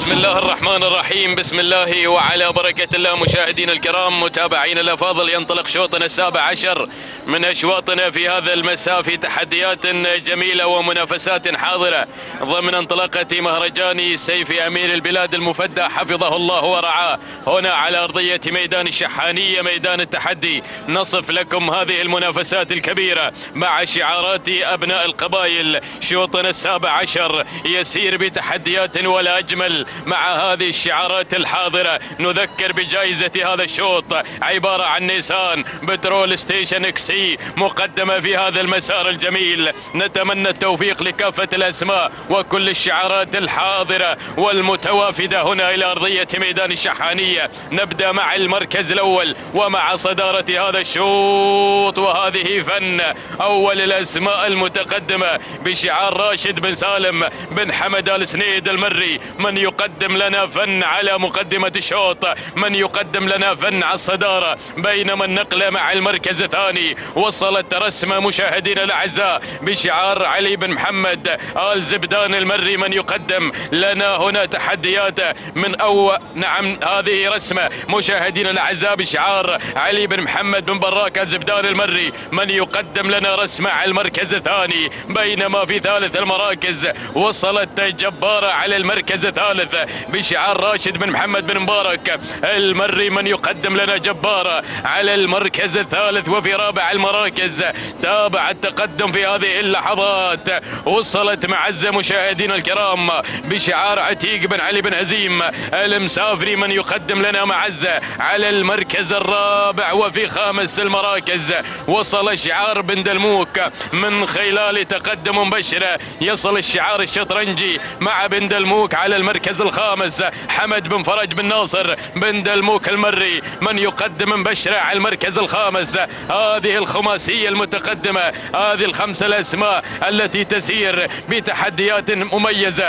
بسم الله الرحمن الرحيم. بسم الله وعلى بركة الله. مشاهدينا الكرام، متابعينا الأفاضل، ينطلق شوطنا السابع عشر من أشواطنا في هذا المساء في تحديات جميلة ومنافسات حاضرة ضمن انطلاقة مهرجان سيف أمير البلاد المفدى حفظه الله ورعاه هنا على أرضية ميدان الشحانية، ميدان التحدي. نصف لكم هذه المنافسات الكبيرة مع شعارات أبناء القبائل. شوطنا السابع عشر يسير بتحديات ولا أجمل مع هذه الشعارات الحاضرة. نذكر بجائزة هذا الشوط عبارة عن نيسان بترول ستيشن اكسي مقدمة في هذا المسار الجميل. نتمنى التوفيق لكافة الأسماء وكل الشعارات الحاضرة والمتوافدة هنا إلى أرضية ميدان الشحانية. نبدأ مع المركز الأول ومع صدارة هذا الشوط، وهذه فن أول الأسماء المتقدمة بشعار راشد بن سالم بن حمد آل سنيد المري، من يقدم لنا فن على مقدمة الشوط، من يقدم لنا فن على الصدارة. بينما النقلة مع المركز الثاني وصلت رسمة مشاهدينا الأعزاء بشعار علي بن محمد آل زبدان المري، من يقدم لنا هنا تحديات من نعم، هذه رسمة مشاهدينا الأعزاء بشعار علي بن محمد بن براك آل زبدان المري، من يقدم لنا رسمة على المركز الثاني. بينما في ثالث المراكز وصلت جبارة على المركز الثالث بشعار راشد بن محمد بن مبارك المري، من يقدم لنا جبارة على المركز الثالث. وفي رابع المراكز تابع التقدم في هذه اللحظات وصلت معزة مشاهدينا الكرام بشعار عتيق بن علي بن هزيم المسافري، من يقدم لنا معزة على المركز الرابع. وفي خامس المراكز وصل شعار بن دلموك من خلال تقدم مبشرة، يصل الشعار الشطرنجي مع بن دلموك على المركز الخامس. حمد بن فرج بن ناصر بن دلموك المري، من يقدم مبشرة على المركز الخامس. هذه الخماسية المتقدمة، هذه الخمسة الأسماء التي تسير بتحديات مميزة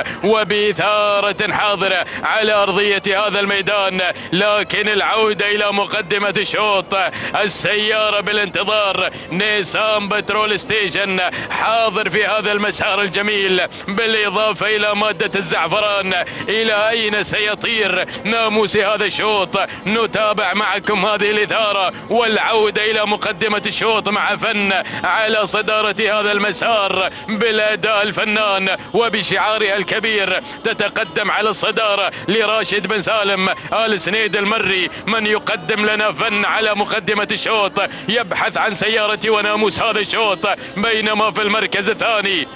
وبإثارة حاضرة على أرضية هذا الميدان. لكن العودة إلى مقدمة الشوط، السيارة بالانتظار نيسان بترول ستيشن حاضر في هذا المسار الجميل، بالإضافة إلى مادة الزعفران. إلى أين سيطير ناموس هذا الشوط؟ نتابع معكم هذه الإثارة والعودة إلى مقدمة الشوط مع فن على صدارة هذا المسار بالأداء الفنان وبشعارها الكبير. تتقدم على الصدارة لراشد بن سالم آل سنيد المري، من يقدم لنا فن على مقدمة الشوط، يبحث عن سيارة وناموس هذا الشوط. بينما في المركز الثاني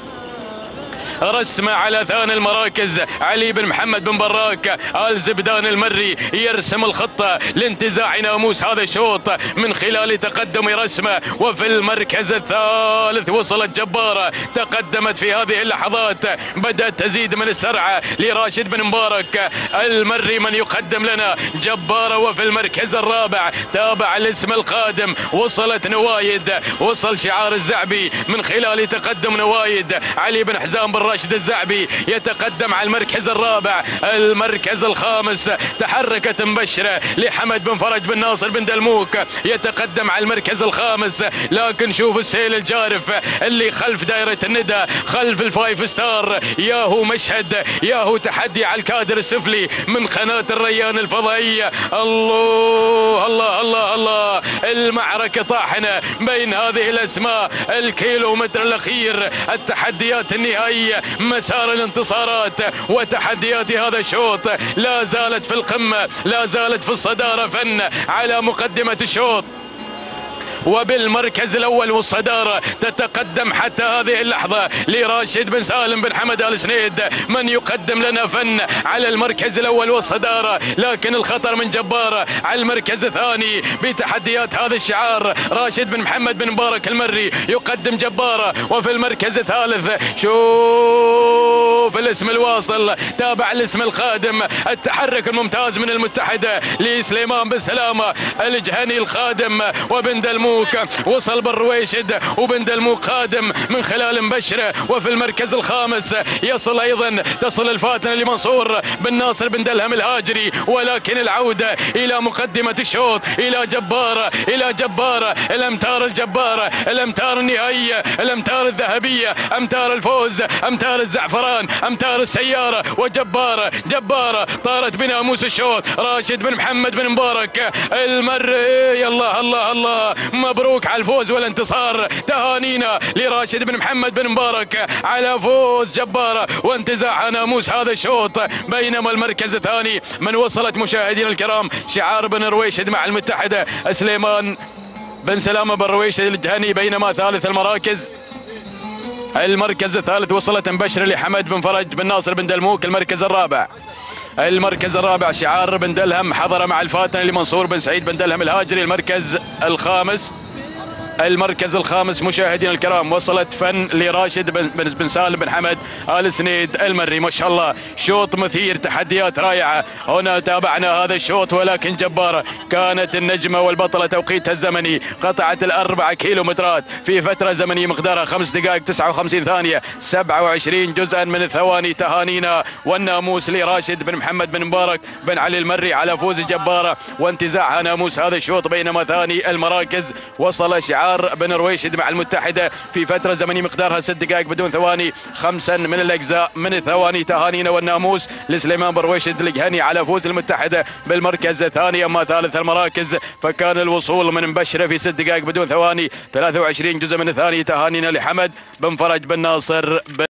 رسمة على ثاني المراكز علي بن محمد بن براك آل زبدان المري، يرسم الخطة لانتزاع ناموس هذا الشوط من خلال تقدم رسمة. وفي المركز الثالث وصلت جبارة، تقدمت في هذه اللحظات، بدأت تزيد من السرعة لراشد بن مبارك المري، من يقدم لنا جبارة. وفي المركز الرابع تابع الاسم القادم وصلت نوايد، وصل شعار الزعبي من خلال تقدم نوايد. علي بن حزام بن راشد الزعبي يتقدم على المركز الرابع. المركز الخامس تحركت مبشرة لحمد بن فرج بن ناصر بن دلموك، يتقدم على المركز الخامس. لكن شوفوا السيل الجارف اللي خلف دائرة الندى، خلف الفايف ستار. ياهو مشهد، ياهو تحدي على الكادر السفلي من قناة الريان الفضائية. الله الله الله الله، المعركة طاحنة بين هذه الأسماء. الكيلومتر الأخير، التحديات النهائية، مسار الانتصارات وتحديات هذا الشوط لا زالت في القمة، لا زالت في الصدارة. فن على مقدمة الشوط وبالمركز الأول والصدارة تتقدم حتى هذه اللحظة لراشد بن سالم بن حمد آل سنيد، من يقدم لنا فن على المركز الأول والصدارة. لكن الخطر من جبارة على المركز الثاني بتحديات هذا الشعار. راشد بن محمد بن مبارك المري يقدم جبارة. وفي المركز الثالث شوف الاسم الواصل تابع الاسم القادم، التحرك الممتاز من المتحدة لسليمان بن سلامة الجهني الخادم. وبن دلموك وصل بالرويشد، وبن دلموك قادم من خلال مبشرة. وفي المركز الخامس يصل أيضا، تصل الفاتنة لمنصور بن ناصر بن دلهم الهاجري. ولكن العودة إلى مقدمة الشوط، إلى جبارة، إلى جبارة، الأمتار الجبارة، الأمتار النهائية، الأمتار الذهبية، أمتار الفوز، أمتار الزعفران. امتار السياره وجباره جباره طارت بناموس الشوط. راشد بن محمد بن مبارك المري. الله الله الله، مبروك على الفوز والانتصار. تهانينا لراشد بن محمد بن مبارك على فوز جباره وانتزاع ناموس هذا الشوط. بينما المركز الثاني من وصلت مشاهدينا الكرام شعار بن رويشد مع المتحده سليمان بن سلامه بن رويشد الجهني. بينما ثالث المركز الثالث وصلت مبشر لحمد بن فرج بن ناصر بن دلموك. المركز الرابع شعار بن دلهم حضر مع الفاتن لمنصور بن سعيد بن دلهم الهاجري. المركز الخامس مشاهدينا الكرام وصلت فن لراشد بن سالم بن حمد آل سنيد المري. ما شاء الله شوط مثير، تحديات رائعة. هنا تابعنا هذا الشوط ولكن جبارة. كانت النجمة والبطلة توقيتها الزمني قطعت ال4 كيلومترات في فترة زمنية مقدارها 5 دقائق 59 ثانية 27 جزءا من الثواني. تهانينا والناموس لراشد بن محمد بن مبارك بن علي المري على فوز جبارة وانتزاعها ناموس هذا الشوط. بينما ثاني المراكز وصل شعار بن رويشد مع المتحدة في فترة زمنية مقدارها 6 دقائق بدون ثواني 5 من الأجزاء من الثواني. تهانينا والناموس لسليمان بن رويشد الجهني على فوز المتحدة بالمركز الثاني. أما ثالث المراكز فكان الوصول من مبشرة في 6 دقائق بدون ثواني 23 جزء من الثاني. تهانينا لحمد بن فرج بن ناصر